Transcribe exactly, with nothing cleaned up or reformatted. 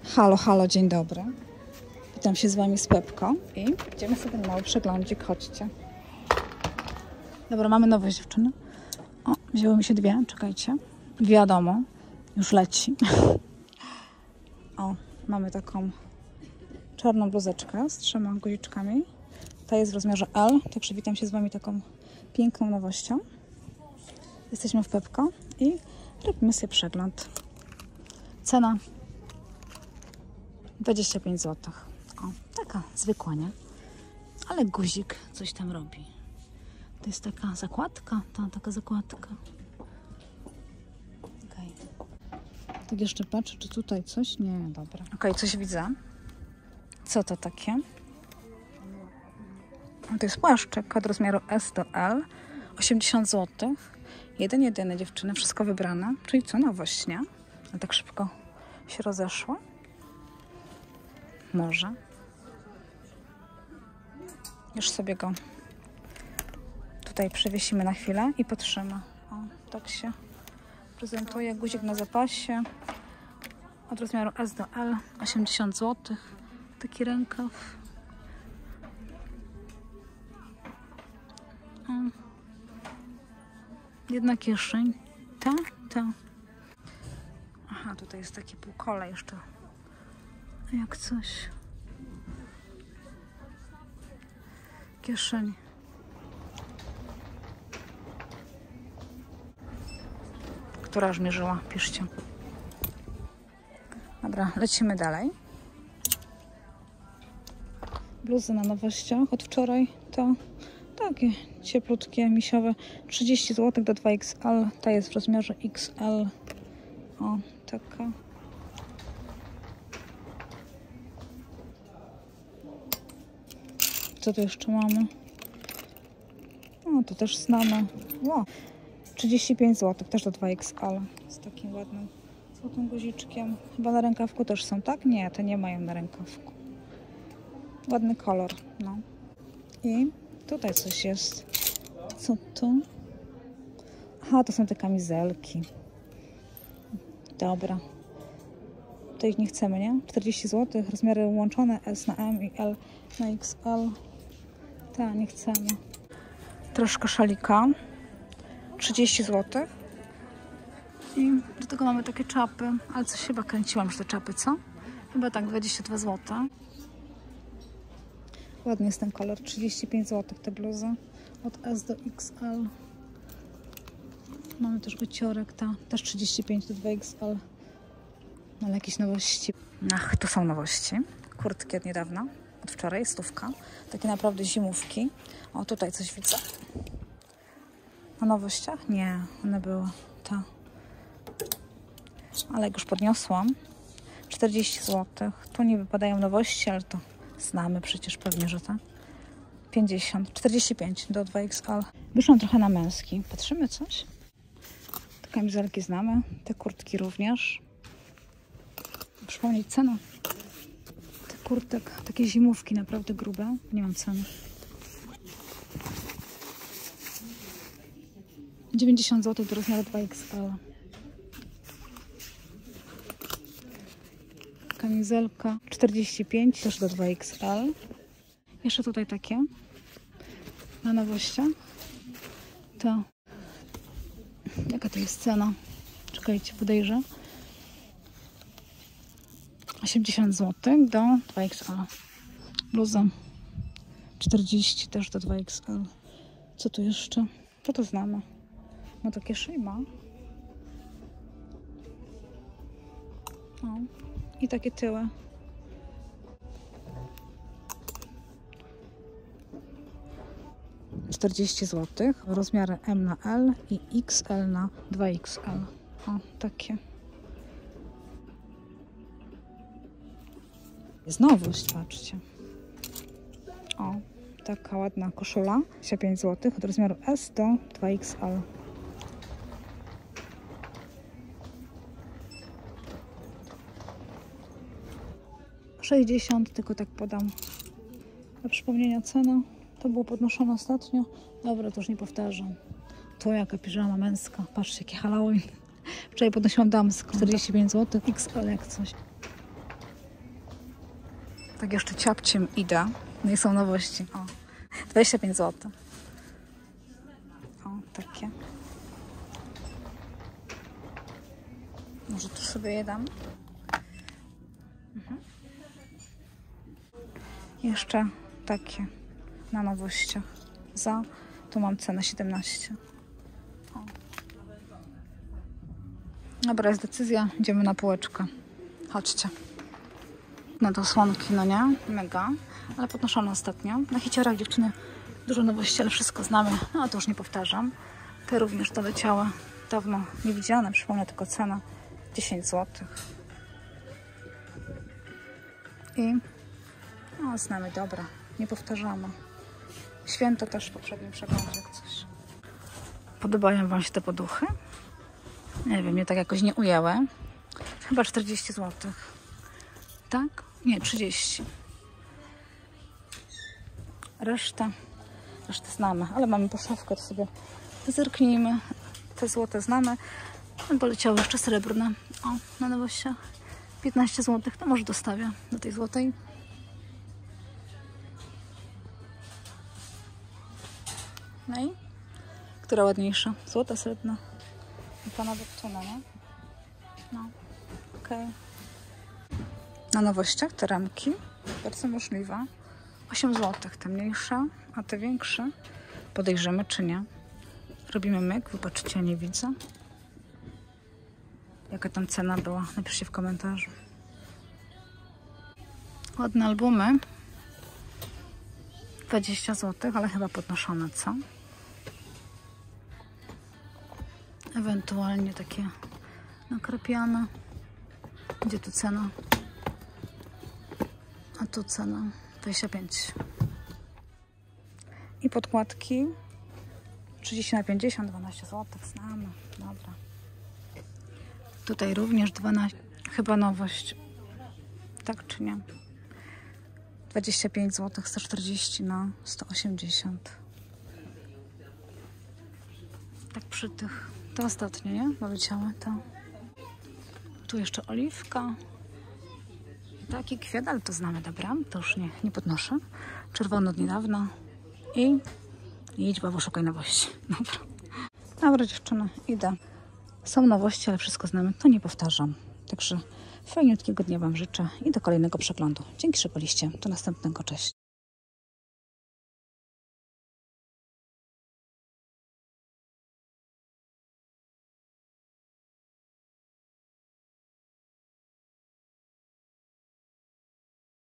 Halo, halo, dzień dobry. Witam się z Wami z Pepką i idziemy sobie na mały przeglądzik. Chodźcie. Dobra, mamy nowość, dziewczyny. O, wzięły mi się dwie, czekajcie. Wiadomo, już leci. O, mamy taką czarną bluzeczkę z trzema guziczkami. Ta jest w rozmiarze L, także witam się z Wami taką piękną nowością. Jesteśmy w Pepko i robimy sobie przegląd. Cena dwadzieścia pięć złotych. O, taka zwykła, nie? Ale guzik coś tam robi. To jest taka zakładka, ta taka zakładka. Okej. Okay. Tak jeszcze patrzę, czy tutaj coś? Nie, dobra. Okej, okay, coś widzę. Co to takie? To jest płaszczyk od rozmiaru S do L. osiemdziesiąt złotych. Jeden, jedyny, dziewczyny. Wszystko wybrane. Czyli co? Nowość, nie? A tak szybko się rozeszła. Może. Już sobie go tutaj przewiesimy na chwilę i potrzyma. O, tak się prezentuje. Guzik na zapasie. Od rozmiaru S do L. osiemdziesiąt złotych. Taki rękaw. O. Jedna kieszeń. Ta, ta. Aha, tutaj jest takie półkole jeszcze. Jak coś. Kieszeń. Która już mierzyła? Piszcie. Dobra, lecimy dalej. Bluzy na nowościach od wczoraj to takie cieplutkie, misiowe. trzydzieści złotych do dwa X L. Ta jest w rozmiarze X L. O, taka. Co tu jeszcze mamy? O, to też znamy. Wow. trzydzieści pięć złotych, też do dwa X L. Z takim ładnym złotym guziczkiem. Chyba na rękawku też są, tak? Nie, te nie mają na rękawku. Ładny kolor, no. I tutaj coś jest. Co tu? Aha, to są te kamizelki. Dobra. To ich nie chcemy, nie? czterdzieści złotych, rozmiary łączone S na M i L na X L. Tak, nie chcemy. Troszkę szalika. trzydzieści złotych. I do tego mamy takie czapy. Ale coś chyba kręciłam już te czapy, co? Chyba tak, dwadzieścia dwa złote. Ładny jest ten kolor. trzydzieści pięć złotych te bluzy. Od S do X L. Mamy też wyciorek, ta. Też trzydzieści pięć do dwa X L. Ale jakieś nowości. Ach, tu są nowości. Kurtki od niedawna. Od wczoraj, stówka. Takie naprawdę zimówki. O, tutaj coś widzę. Na nowościach? Nie, one były. Ta. Ale jak już podniosłam. czterdzieści złotych. Tu nie wypadają nowości, ale to znamy przecież pewnie, że tak. pięćdziesiąt. czterdzieści pięć do dwa X L. Wyszłam trochę na męski. Patrzymy coś? Te kamizelki znamy. Te kurtki również. Przypomnieć cenę. Te kurtek, takie zimówki naprawdę grube. Nie mam ceny. dziewięćdziesiąt złotych do rozmiaru dwa X L. Kamizelka czterdzieści pięć, też do dwa X L. Jeszcze tutaj takie na nowościach. To jaka to jest cena? Czekajcie, podejrzę. osiemdziesiąt złotych do dwa X L. Bluza czterdzieści też do dwa X L. Co tu jeszcze? To to znamy. No to kieszeń ma. O. I takie tyły. czterdzieści złotych. Rozmiary M na L i X L na dwa X L. O, takie. Jest nowość, patrzcie. O, taka ładna koszula. dwadzieścia pięć złotych od rozmiaru S do dwa X L. sześćdziesiąt, tylko tak podam dla przypomnienia cena. To było podnoszone ostatnio. Dobra, to już nie powtarzam. To jaka piżama męska. Patrzcie, jaki Halloween. Wczoraj podnosiłam damską. czterdzieści pięć złotych. X L jak coś. Tak jeszcze ciapciem idę. No i są nowości. O, dwadzieścia pięć złotych. O, takie. Może tu sobie je dam. Mhm. Jeszcze takie na nowościach. Za, tu mam cenę siedemnaście. O. Dobra, jest decyzja. Idziemy na półeczkę. Chodźcie. Na to słonki, no nie? Mega. Ale podnoszone ostatnio. Na hiciorach dziewczyny dużo nowości, ale wszystko znamy. No to już nie powtarzam. Te również doleciały. Dawno niewidziane. Przypomnę tylko cena dziesięć złotych. I no, znamy, dobra. Nie powtarzamy. Święto też w poprzednim przeglądzie jak coś. Podobają wam się te poduchy? Nie wiem, mnie tak jakoś nie ujęły. Chyba czterdzieści złotych. Tak? Nie, trzydzieści. Reszta, resztę znamy, ale mamy poszewkę, to sobie zerknijmy. Te złote znamy. Poleciały jeszcze srebrne. O, na nowościach. piętnaście złotych, to może dostawię do tej złotej. No i? Która ładniejsza? Złota, srebrna? I ta nawet tu, no nie? No, okej. Okay. Na nowościach te ramki, bardzo możliwe. osiem złotych, te mniejsze, a te większe podejrzymy czy nie. Robimy myk, wybaczcie, nie widzę. Jaka tam cena była? Napiszcie w komentarzu. Ładne albumy. dwadzieścia złotych, ale chyba podnoszone, co? Ewentualnie takie nakrapiane. Gdzie tu cena? A tu cena dwadzieścia pięć. I podkładki trzydzieści na pięćdziesiąt, dwanaście złotych. Znamy. Dobra. Tutaj również dwanaście. Chyba nowość. Tak czy nie? dwadzieścia pięć złotych, sto czterdzieści na sto osiemdziesiąt. Tak przy tych. To ostatnie, nie? Doleciały to. Tu jeszcze oliwka. Taki kwiat, ale to znamy, dobra? To już nie, nie podnoszę. Czerwono od niedawna. I jedź, Bawo, szukaj nowości. Dobra. Dobra, dziewczyny, idę. Są nowości, ale wszystko znamy. To nie powtarzam. Także fajniutkiego dnia wam życzę i do kolejnego przeglądu. Dzięki, że byliście. Do następnego. Cześć.